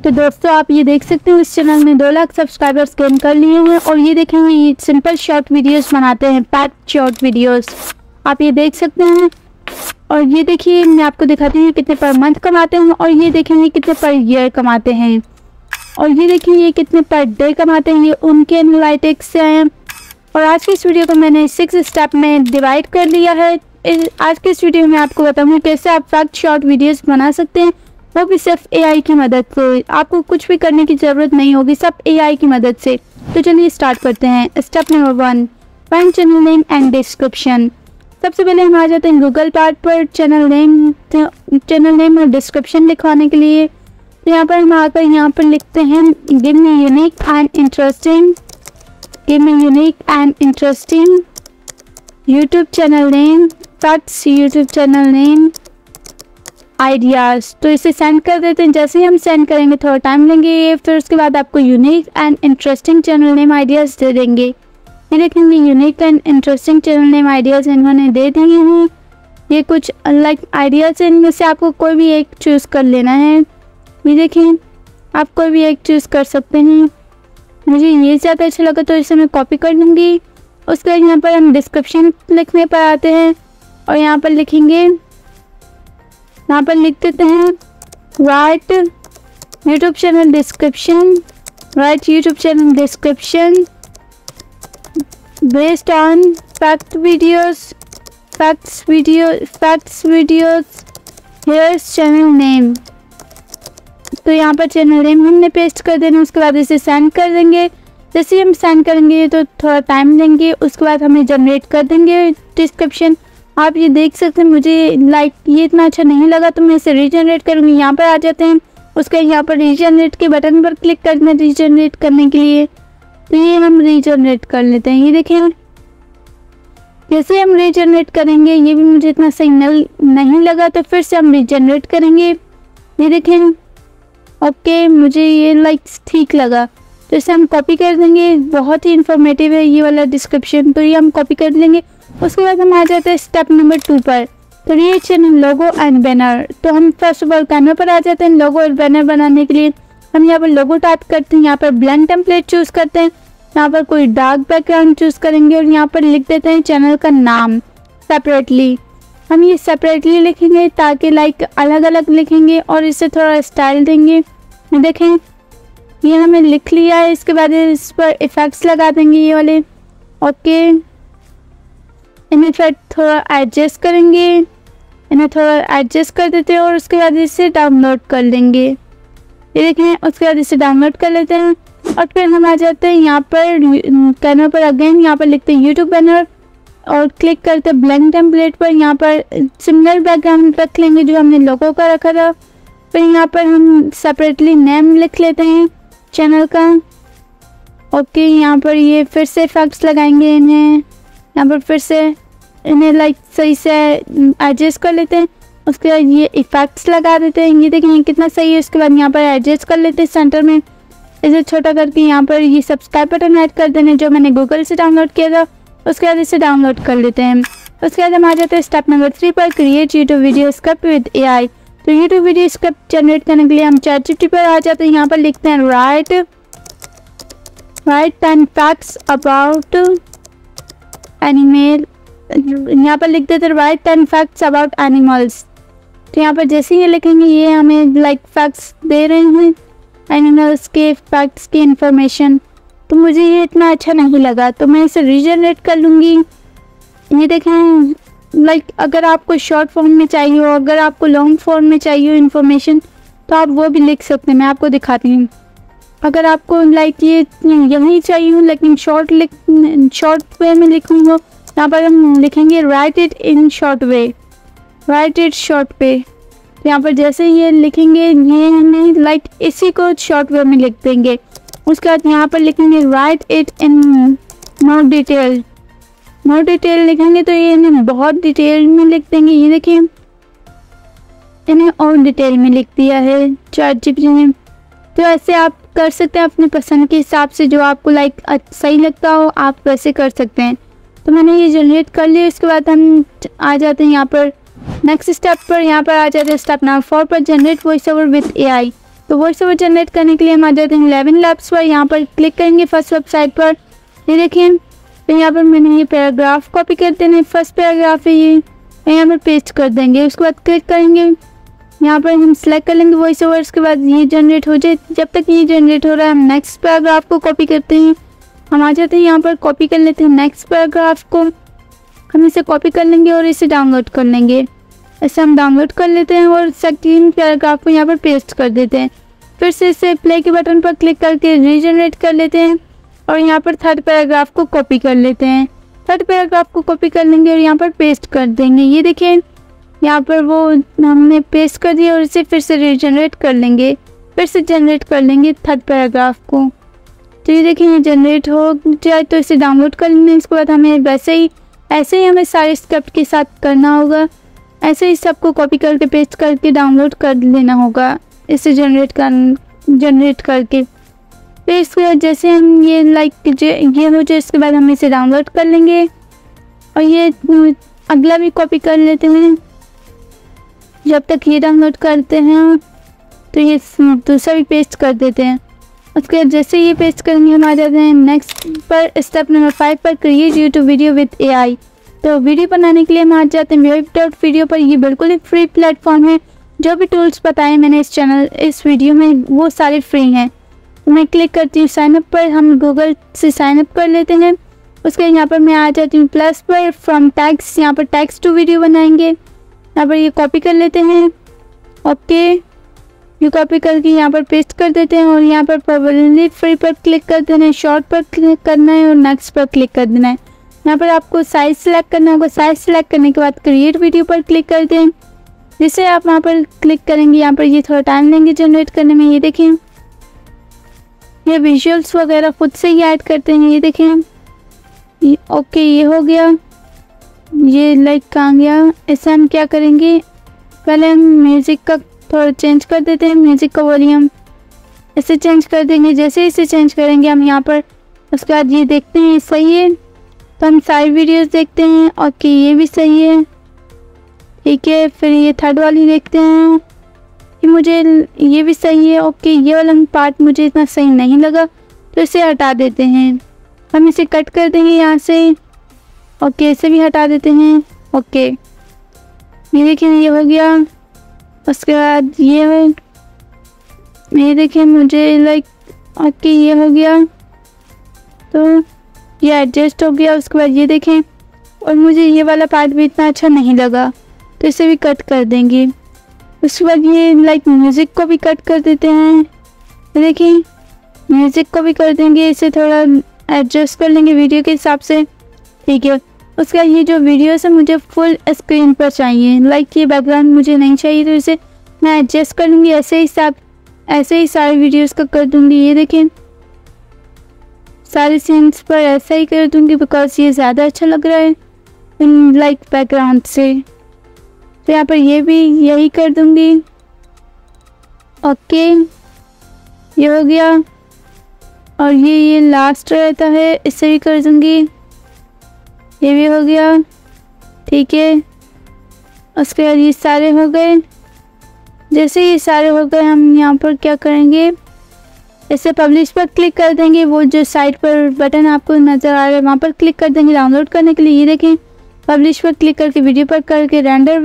तो दोस्तों आप ये देख सकते हो इस चैनल में 2 लाख सब्सक्राइबर्स गेन कर लिए हुए और ये देखेंगे ये सिंपल शॉर्ट वीडियोस बनाते हैं, पैक्ड शॉर्ट वीडियोस आप ये देख सकते हैं। और ये देखिए मैं आपको दिखाती हूँ कितने पर मंथ कमाते हैं और ये देखेंगे कितने पर ईयर कमाते हैं और ये देखिए ये कितने पर डे कमाते हैं, ये उनके एनालिटिक्स से हैं। और आज की इस वीडियो को मैंने 6 स्टेप में डिवाइड कर लिया है। आज के इस वीडियो में आपको बताऊंगी कैसे आप पैक्ड शॉर्ट वीडियोस बना सकते हैं, वो भी सिर्फ एआई की मदद से। आपको कुछ भी करने की ज़रूरत नहीं होगी, सब एआई की मदद से। तो चलिए स्टार्ट करते हैं। Step number 1, find channel name and description. सबसे पहले हम आ जाते हैं गूगल पार्ट पर चैनल नेम और डिस्क्रिप्शन लिखवाने के लिए। तो यहाँ पर हम आकर यहाँ पर लिखते हैं give me unique and interesting YouTube channel name, facts YouTube channel name, ideas. तो इसे सेंड कर देते हैं। जैसे ही हम सेंड करेंगे थोड़ा टाइम लेंगे, फिर उसके बाद आपको unique and interesting channel name ideas दे देंगे। ये देखेंगे unique and interesting channel name ideas इन्होंने दे दिए हैं। ये कुछ अलग आइडियाज़ हैं, इनमें से आपको कोई भी एक चूज़ कर लेना है। ये देखें आप कोई भी एक चूज़ कर सकते हैं। मुझे ये ज़्यादा अच्छा लगा तो इसे मैं कॉपी कर लूँगी। उसके बाद यहाँ पर हम डिस्क्रिप्शन लिखने पर आते हैं और यहाँ पर लिखेंगे, यहाँ पर लिख देते हैं write YouTube channel description based on facts videos here's channel name. तो यहाँ पर चैनल नेम हमने पेस्ट कर देना। उसके बाद इसे सेंड कर देंगे। जैसे हम सेंड करेंगे तो थोड़ा टाइम लेंगे, उसके बाद हमें जनरेट कर देंगे डिस्क्रिप्शन। आप ये देख सकते हैं मुझे ये इतना अच्छा नहीं लगा तो मैं इसे रीजनरेट करूँगी। यहाँ पर आ जाते हैं, उसके यहाँ पर रीजनरेट के बटन पर क्लिक करना है रीजनरेट करने के लिए। तो ये हम रीजनरेट कर लेते हैं। ये देखें जैसे हम रीजनरेट करेंगे, ये भी मुझे इतना सही नहीं लगा तो फिर से हम रीजनरेट करेंगे। ये देखें ओके मुझे ये ठीक लगा तो इसे हम कॉपी कर देंगे। बहुत ही इंफॉर्मेटिव है ये वाला डिस्क्रिप्शन, तो ये हम कॉपी कर लेंगे। उसके बाद हम आ जाते हैं स्टेप नंबर 2 पर, create channel logo and banner. तो हम फर्स्ट ऑफ ऑल कैनवा पर आ जाते हैं लोगो और बैनर बनाने के लिए। हम यहाँ पर लोगो टाइप करते हैं, यहाँ पर ब्लेंड टेम्पलेट चूज़ करते हैं, यहाँ पर कोई डार्क बैकग्राउंड चूज़ करेंगे और यहाँ पर लिख देते हैं चैनल का नाम सेपरेटली। हम ये सेपरेटली लिखेंगे ताकि अलग अलग लिखेंगे और इसे थोड़ा स्टाइल देंगे। देखें ये हमें लिख लिया है। इसके बाद इस पर इफ़ेक्ट्स लगा देंगे ये वाले। ओके इन्हें फिर थोड़ा एडजस्ट करेंगे, इन्हें थोड़ा एडजस्ट कर देते हैं और उसके बाद इसे डाउनलोड कर लेंगे। ये देखें उसके बाद इसे डाउनलोड कर लेते हैं और फिर हम आ जाते हैं यहाँ पर कैनवा पर। अगेन यहाँ पर लिखते हैं यूट्यूब बैनर और क्लिक करते हैं ब्लैंक टेम्पलेट पर। यहाँ पर सिमिलर बैकग्राउंड रख लेंगे जो हमने लोगो का रखा था। फिर यहाँ पर हम सेपरेटली नेम लिख लेते हैं चैनल का। ओके यहाँ पर ये फिर से इफेक्ट्स लगाएंगे, इन्हें यहाँ पर फिर से इन्हें सही से एडजस्ट कर लेते हैं। उसके बाद ये इफेक्ट्स लगा देते हैं। ये देखें कितना सही है। उसके बाद यहाँ पर एडजस्ट कर लेते हैं सेंटर में, इसे छोटा करके यहाँ पर ये सब्सक्राइब बटन ऐड कर देना जो मैंने गूगल से डाउनलोड किया था। उसके बाद इसे डाउनलोड कर लेते हैं। उसके बाद हम आ जाते हैं स्टेप नंबर 3 पर, create YouTube video script with AI. तो यूट्यूब वीडियो स्क्रिप्ट जनरेट करने के लिए हम ChatGPT पर आ जाते हैं। यहाँ पर लिखते हैं राइट 10 फैक्ट्स अबाउट एनिमल। यहाँ पर लिख देते हैं राइट 10 फैक्ट्स अबाउट एनिमल्स। तो यहाँ पर जैसे ये लिखेंगे ये हमें फैक्ट्स दे रहे हैं एनिमल्स के, फैक्ट्स की इंफॉर्मेशन। तो मुझे ये इतना अच्छा नहीं लगा तो मैं इसे रीजनरेट कर लूँगी। ये देखें अगर आपको शॉर्ट फॉर्म में चाहिए हो, अगर आपको लॉन्ग फॉर्म में चाहिए हो इन्फॉर्मेशन तो आप वो भी लिख सकते हैं। मैं आपको दिखाती हूँ। अगर आपको ये यही चाहिए हो लेकिन शॉर्ट वे में लिखूँगा, यहाँ पर हम लिखेंगे राइट इट शॉर्ट वे। तो यहाँ पर जैसे ये लिखेंगे ये हमें इसी को शॉर्ट वे में लिख देंगे। उसके बाद यहाँ पर लिखेंगे write it in more detail लिखेंगे तो ये इन्हें बहुत डिटेल में लिख देंगे। ये देखिए इन्हें और डिटेल में लिख दिया है ChatGPT ने। तो ऐसे आप कर सकते हैं अपनी पसंद के हिसाब से, जो आपको सही लगता हो आप वैसे कर सकते हैं। तो मैंने ये जनरेट कर लिया। इसके बाद हम आ जाते हैं यहाँ पर नेक्स्ट स्टेप पर। यहाँ पर आ जाते हैं स्टेप नंबर 4 पर, generate voice over with AI. तो वॉइस ओवर जनरेट करने के लिए हम आ जाते हैं 11 लैब्स पर। यहाँ पर क्लिक करेंगे फर्स्ट वेबसाइट पर, ये देखिए। तो यहाँ पर मैंने ये पैराग्राफ कॉपी कर देना है, फर्स्ट पैराग्राफ है ये, यहाँ पर पेस्ट कर देंगे। उसके बाद क्लिक करेंगे, यहाँ पर हम सेलेक्ट कर लेंगे वॉइस ओवर। उसके बाद ये जनरेट हो जाए, जब तक ये जनरेट हो रहा है हम नेक्स्ट पैराग्राफ को कॉपी करते हैं। हम आ जाते हैं यहाँ पर, कॉपी कर लेते हैं नेक्स्ट पैराग्राफ को। हम इसे कॉपी कर लेंगे और इसे डाउनलोड कर लेंगे। ऐसे हम डाउनलोड कर लेते हैं और सेकंड पैराग्राफ को यहाँ पर पेस्ट कर देते हैं। फिर से इसे प्ले के बटन पर क्लिक करके रीजनरेट कर लेते हैं और यहाँ पर थर्ड पैराग्राफ को कॉपी कर लेते हैं। थर्ड पैराग्राफ को कॉपी कर लेंगे और यहाँ पर पेस्ट कर देंगे। ये देखिए यहाँ पर वो हमने पेस्ट कर दिया और इसे फिर से रीजनरेट कर लेंगे, फिर से जनरेट कर लेंगे थर्ड पैराग्राफ को। तो ये देखिए ये जनरेट हो जाए तो इसे डाउनलोड कर लेंगे। इसके बाद हमें ऐसे ही हमें सारे स्क्रिप्ट के साथ करना होगा। ऐसे ही सबको कॉपी करके पेस्ट करके डाउनलोड कर लेना होगा, इसे जनरेट करके। फिर इसके बाद जैसे हम ये ये हो जाए इसके बाद हम इसे डाउनलोड कर लेंगे और ये अगला भी कॉपी कर लेते हैं। जब तक ये डाउनलोड करते हैं तो ये दूसरा भी पेस्ट कर देते हैं। उसके बाद जैसे ये पेस्ट करेंगे हम आ जाते हैं नेक्स्ट पर, स्टेप नंबर 5 पर, create YouTube video with AI। तो वीडियो बनाने के लिए हम आ जाते हैं web.video पर। ये बिल्कुल ही फ्री प्लेटफॉर्म है। जो भी टूल्स बताए मैंने इस वीडियो में वो सारे फ्री हैं। मैं क्लिक करती हूँ साइन अप पर, हम गूगल से साइन अप कर लेते हैं। उसके यहाँ पर मैं आ जाती हूँ प्लस पर, फ्रॉम टैग्स, यहाँ पर टैग्स टू वीडियो बनाएंगे। यहाँ पर ये कॉपी कर लेते हैं, ओके, ये कॉपी करके यहाँ पर पेस्ट कर देते हैं और यहाँ पर प्रोबेबली फ्री पर क्लिक कर देना है, शॉर्ट पर क्लिक करना है और नेक्स्ट पर क्लिक कर देना है। यहाँ पर आपको साइज सेलेक्ट करना होगा। साइज सेलेक्ट करने के बाद क्रिएट वीडियो पर क्लिक कर दें। जिससे आप वहाँ पर क्लिक करेंगे, यहाँ पर ये थोड़ा टाइम लेंगे जनरेट करने में। ये देखें ये विजुअल्स वगैरह खुद से ही ऐड करते हैं। ये देखें ओके, ये हो गया। ये लाइक कहाँ गया? ऐसे हम क्या करेंगे, पहले हम म्यूज़िक का थोड़ा चेंज कर देते हैं, म्यूज़िक का वॉल्यूम ऐसे चेंज कर देंगे। जैसे इसे चेंज करेंगे हम यहाँ पर, उसके बाद ये देखते हैं सही है तो हम सारी वीडियोस देखते हैं। ओके ये भी सही है, ठीक है। फिर ये थर्ड वाली देखते हैं, ये भी सही है। ओके ये वाला पार्ट मुझे इतना सही नहीं लगा तो इसे हटा देते हैं। हम इसे कट कर देंगे यहाँ से। ओके इसे भी हटा देते हैं। ओके ये देखिए ये हो गया। उसके बाद ये देखिए मुझे लाइक ओके ये हो गया तो ये एडजस्ट हो गया। उसके बाद ये देखें और मुझे ये वाला पार्ट भी इतना अच्छा नहीं लगा तो इसे भी कट कर देंगे। उसके बाद ये लाइक म्यूज़िक को भी कट कर देते हैं। देखिए म्यूज़िक को भी कर देंगे, इसे थोड़ा एडजस्ट कर लेंगे वीडियो के हिसाब से, ठीक है। उसके बाद ये जो वीडियोस है मुझे फुल स्क्रीन पर चाहिए, लाइक ये बैकग्राउंड मुझे नहीं चाहिए तो इसे मैं एडजस्ट कर लूँगी। ऐसे ही सारे वीडियोस का कर दूँगी। ये देखें सारे सीन्स पर ऐसा ही कर दूँगी बिकॉज ये ज़्यादा अच्छा लग रहा है लाइक बैकग्राउंड से। तो यहाँ पर ये भी यही कर दूँगी। ओके ये हो गया और ये लास्ट रहता है, इसे भी कर दूँगी। ये भी हो गया, ठीक है। उसके बाद ये सारे हो गए। जैसे ये सारे हो गए हम यहाँ पर क्या करेंगे, इसे पब्लिश पर क्लिक कर देंगे। वो जो साइड पर बटन आपको नज़र आ रहा है वहाँ पर क्लिक कर देंगे डाउनलोड करने के लिए। ये देखें पब्लिश पर क्लिक करके वीडियो पर करके रेंडर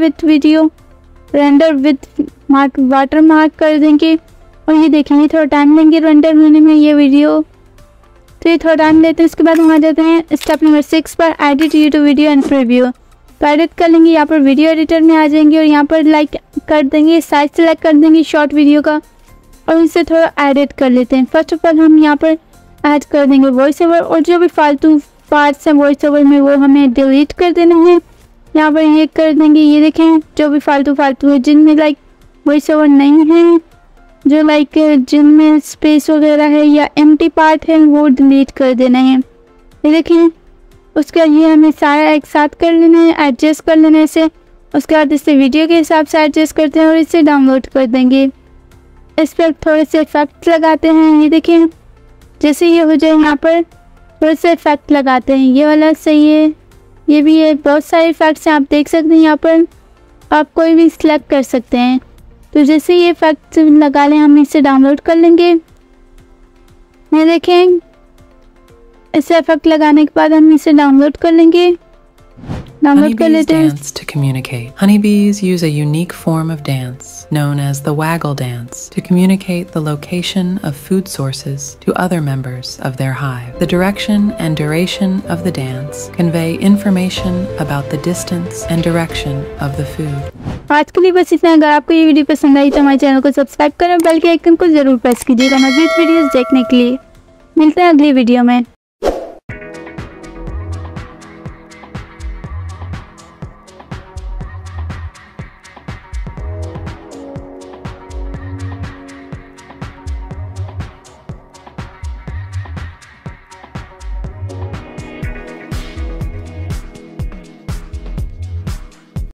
विद वाटर मार्क कर देंगे और ये देखेंगे थोड़ा टाइम लेंगे रेंडर होने में ये वीडियो, तो ये थोड़ा टाइम लेते हैं। इसके बाद हम आ जाते हैं स्टेप नंबर 6 पर, edit YouTube video and preview. तो एडिट कर लेंगे, यहाँ पर वीडियो एडिटर में आ जाएंगे और यहाँ पर लाइक कर देंगे, साइज सेलेक्ट कर देंगे शॉर्ट वीडियो का और इसे थोड़ा एडिट कर लेते हैं। फर्स्ट ऑफ ऑल हम यहाँ पर ऐड कर देंगे वॉइस ओवर और जो भी फालतू पार्ट्स हैं वॉइस ओवर में वो हमें डिलीट कर देना है। यहाँ पर ये कर देंगे। ये देखें जो भी फालतू है जिनमें लाइक वॉइस ओवर नहीं है, जो लाइक जिनमें स्पेस वगैरह है या एम्प्टी पार्ट है वो डिलीट कर देना है। ये देखें उसका ये हमें सारा एक साथ कर लेना है, एडजस्ट कर लेने से। उसके बाद इसे वीडियो के हिसाब से एडजस्ट करते हैं और इसे डाउनलोड कर देंगे। इस पर थोड़े से इफेक्ट लगाते हैं। ये देखें जैसे ये हो जाए यहाँ पर थोड़े से इफेक्ट लगाते हैं। ये वाला सही है, ये भी है, बहुत सारे इफेक्ट्स हैं आप देख सकते हैं। यहाँ पर आप कोई भी सिलेक्ट कर सकते हैं। तो जैसे ये इफेक्ट लगा लें, हम इसे डाउनलोड कर लेंगे। ये देखें, इसे इफेक्ट लगाने के बाद हम इसे डाउनलोड कर लेंगे। डाउनलोड कर Honeybees लेते हैं। dance to communicate. Honeybees use a unique form of dance known as the waggle dance to communicate the location of food sources to other members of their hive. The direction and duration of the dance convey information about the distance and direction of the food. आज के लिए बस इतना। अगर आपको ये video पसंद आई तो हमारे चैनल को सब्सक्राइब करें, बेल के आइकन को जरूर प्रेस कीजिएगा मज़ीद वीडियोस देखने के लिए। मिलते हैं अगली वीडियो में।